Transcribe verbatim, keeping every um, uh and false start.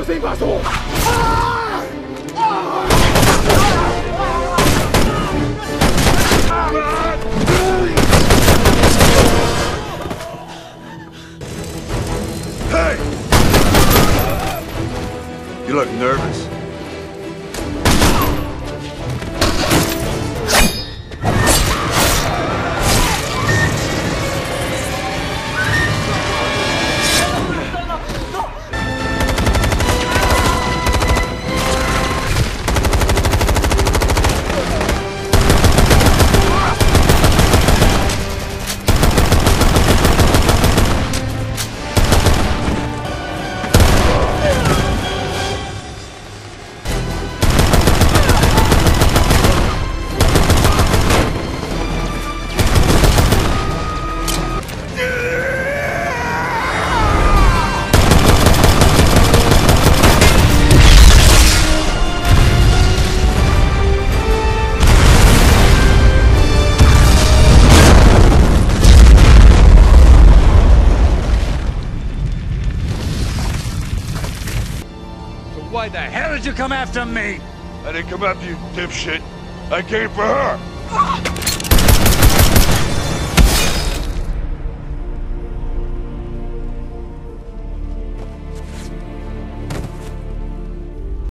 这把手！啊！啊！ Hey! You look nervous. Why the hell did you come after me? I didn't come after you, dipshit. I came for her.